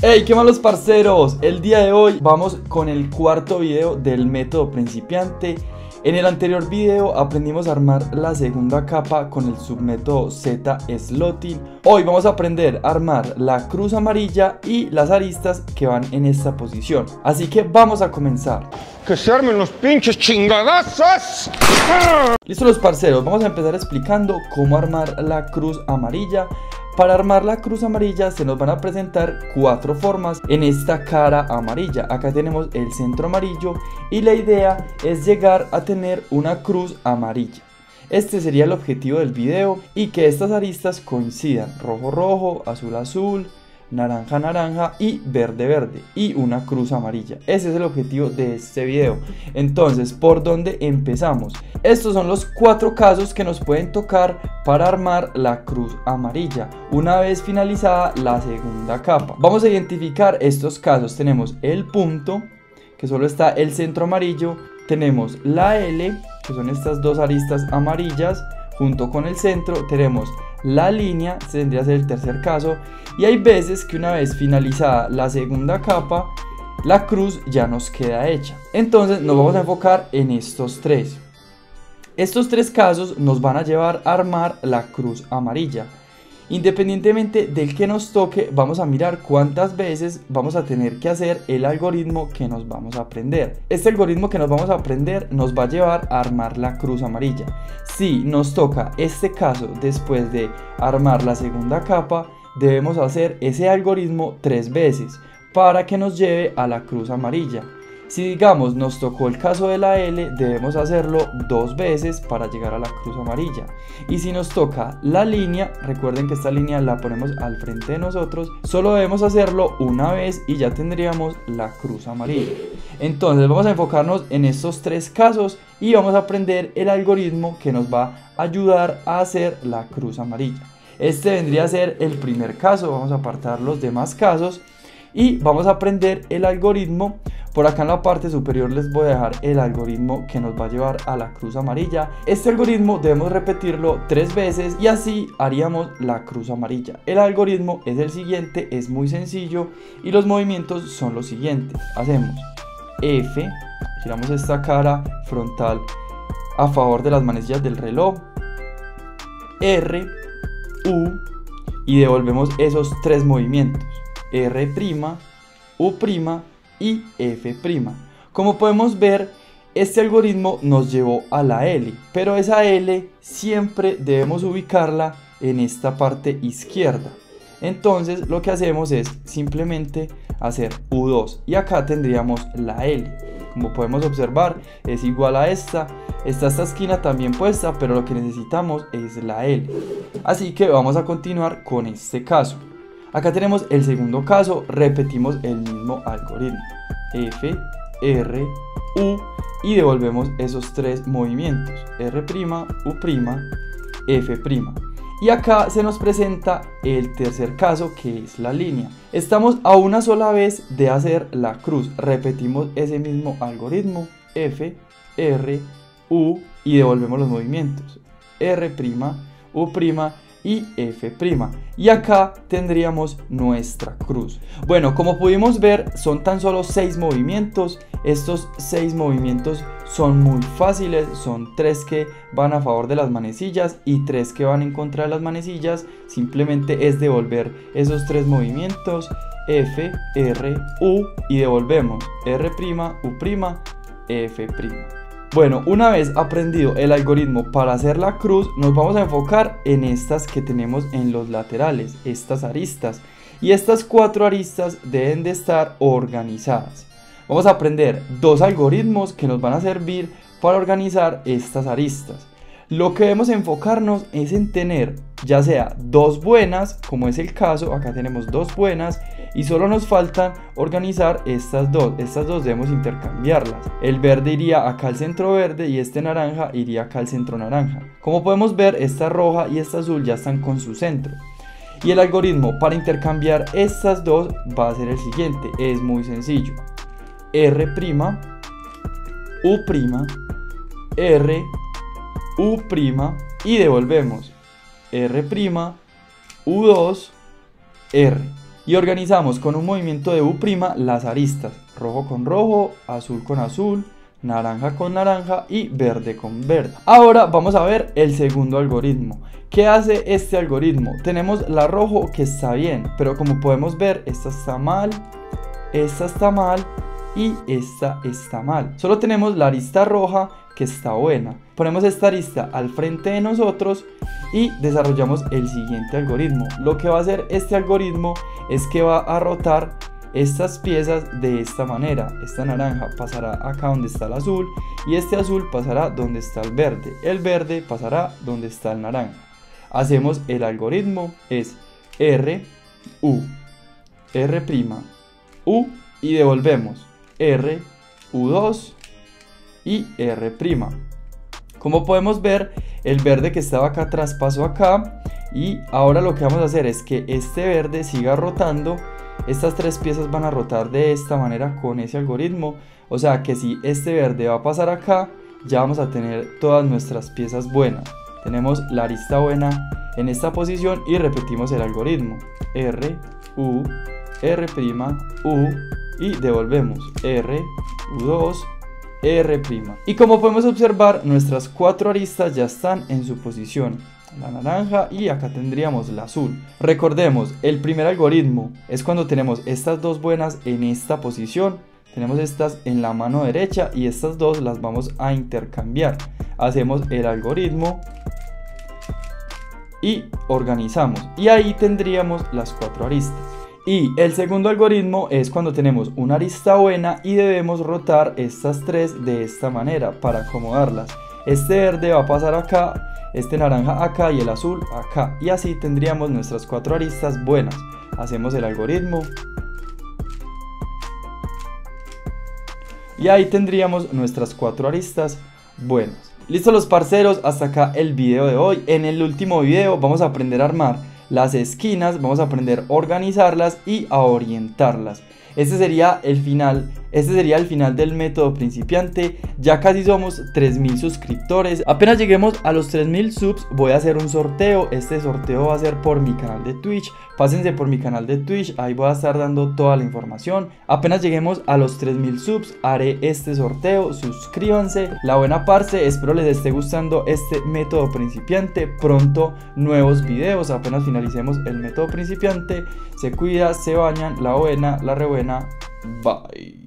Hey, ¿qué más los parceros? El día de hoy vamos con el cuarto video del método principiante. En el anterior video aprendimos a armar la segunda capa con el submétodo Z-Slotting. Hoy vamos a aprender a armar la cruz amarilla y las aristas que van en esta posición. Así que vamos a comenzar. ¡Que se armen los pinches chingadazos! Listo los parceros, vamos a empezar explicando cómo armar la cruz amarilla. Para armar la cruz amarilla se nos van a presentar 4 formas en esta cara amarilla. Acá tenemos el centro amarillo y la idea es llegar a tener una cruz amarilla. Este sería el objetivo del video y que estas aristas coincidan: rojo rojo, azul azul, naranja naranja y verde verde, y una cruz amarilla. Ese es el objetivo de este video. Entonces, ¿por dónde empezamos? Estos son los 4 casos que nos pueden tocar para armar la cruz amarilla una vez finalizada la segunda capa. Vamos a identificar estos casos. Tenemos el punto, que solo está el centro amarillo. Tenemos la L, que son estas 2 aristas amarillas junto con el centro. Tenemos la línea, este tendría que ser el tercer caso. Y hay veces que una vez finalizada la segunda capa, la cruz ya nos queda hecha. Entonces nos vamos a enfocar en estos 3. Estos 3 casos nos van a llevar a armar la cruz amarilla. Independientemente del que nos toque, vamos a mirar cuántas veces vamos a tener que hacer el algoritmo que nos vamos a aprender. Este algoritmo que nos vamos a aprender nos va a llevar a armar la cruz amarilla. Si nos toca este caso después de armar la segunda capa, debemos hacer ese algoritmo 3 veces para que nos lleve a la cruz amarilla. Si digamos nos tocó el caso de la L, debemos hacerlo 2 veces para llegar a la cruz amarilla. Y si nos toca la línea, recuerden que esta línea la ponemos al frente de nosotros, solo debemos hacerlo una vez y ya tendríamos la cruz amarilla. Entonces vamos a enfocarnos en estos 3 casos y vamos a aprender el algoritmo que nos va a ayudar a hacer la cruz amarilla. Este vendría a ser el primer caso. Vamos a apartar los demás casos y vamos a aprender el algoritmo. Por acá en la parte superior les voy a dejar el algoritmo que nos va a llevar a la cruz amarilla. Este algoritmo debemos repetirlo 3 veces y así haríamos la cruz amarilla. El algoritmo es el siguiente, es muy sencillo y los movimientos son los siguientes. Hacemos F, giramos esta cara frontal a favor de las manecillas del reloj, R, U y devolvemos esos 3 movimientos, R', U' y F'. Como podemos ver, este algoritmo nos llevó a la L, pero esa L siempre debemos ubicarla en esta parte izquierda. Entonces lo que hacemos es simplemente hacer U2 y acá tendríamos la L. Como podemos observar, es igual a esta. Está esta esquina también puesta, pero lo que necesitamos es la L. Así que vamos a continuar con este caso. Acá tenemos el segundo caso, repetimos el mismo algoritmo. F, R, U y devolvemos esos 3 movimientos, R', U', F'. Y acá se nos presenta el tercer caso, que es la línea. Estamos a una sola vez de hacer la cruz. Repetimos ese mismo algoritmo, F, R, U y devolvemos los movimientos, R', U' y F'. Y acá tendríamos nuestra cruz. Bueno, como pudimos ver, son tan solo 6 movimientos. Estos 6 movimientos son muy fáciles. Son 3 que van a favor de las manecillas y 3 que van en contra de las manecillas. Simplemente es devolver esos 3 movimientos, F, R, U y devolvemos R', U', F'. Bueno, una vez aprendido el algoritmo para hacer la cruz, nos vamos a enfocar en estas que tenemos en los laterales, estas aristas. Y estas 4 aristas deben de estar organizadas. Vamos a aprender 2 algoritmos que nos van a servir para organizar estas aristas. Lo que debemos enfocarnos es en tener ya sea 2 buenas, como es el caso, acá tenemos 2 buenas y solo nos faltan organizar estas 2. Estas 2 debemos intercambiarlas. El verde iría acá al centro verde y este naranja iría acá al centro naranja. Como podemos ver, esta roja y esta azul ya están con su centro. Y el algoritmo para intercambiar estas 2 va a ser el siguiente, es muy sencillo. R', U', R, U' y devolvemos R', U2, R. y organizamos con un movimiento de U' las aristas, rojo con rojo, azul con azul, naranja con naranja y verde con verde. Ahora vamos a ver el segundo algoritmo. ¿Qué hace este algoritmo? Tenemos la rojo que está bien, pero como podemos ver, esta está mal y esta está mal. Solo tenemos la arista roja que está buena. Ponemos esta arista al frente de nosotros y desarrollamos el siguiente algoritmo. Lo que va a hacer este algoritmo es que va a rotar estas piezas de esta manera. Esta naranja pasará acá donde está el azul y este azul pasará donde está el verde pasará donde está el naranja. Hacemos el algoritmo, es R, U, R', U y devolvemos R, U2 y R'. Como podemos ver, el verde que estaba acá atrás pasó acá y ahora lo que vamos a hacer es que este verde siga rotando. Estas tres piezas van a rotar de esta manera con ese algoritmo, o sea que si este verde va a pasar acá, ya vamos a tener todas nuestras piezas buenas. Tenemos la arista buena en esta posición y repetimos el algoritmo, R, U, R', U y devolvemos R, U2, R'. Y como podemos observar, nuestras cuatro aristas ya están en su posición. La naranja y acá tendríamos la azul. Recordemos, el primer algoritmo es cuando tenemos estas dos buenas en esta posición. Tenemos estas en la mano derecha y estas dos las vamos a intercambiar. Hacemos el algoritmo y organizamos. Y ahí tendríamos las cuatro aristas. Y el segundo algoritmo es cuando tenemos una arista buena y debemos rotar estas tres de esta manera para acomodarlas. Este verde va a pasar acá, este naranja acá y el azul acá, y así tendríamos nuestras cuatro aristas buenas. Hacemos el algoritmo y ahí tendríamos nuestras cuatro aristas buenas. Listo los parceros, hasta acá el video de hoy. En el último video vamos a aprender a armar las esquinas, vamos a aprender a organizarlas y a orientarlas. Este sería el final del método principiante. Ya casi somos 3000 suscriptores. Apenas lleguemos a los 3000 subs voy a hacer un sorteo. Este sorteo va a ser por mi canal de Twitch. Pásense por mi canal de Twitch, ahí voy a estar dando toda la información. Apenas lleguemos a los 3000 subs haré este sorteo. Suscríbanse. La buena parce, espero les esté gustando este método principiante. Pronto nuevos videos, apenas finalicemos el método principiante. Se cuida, se bañan, la buena, la re buena. Bye.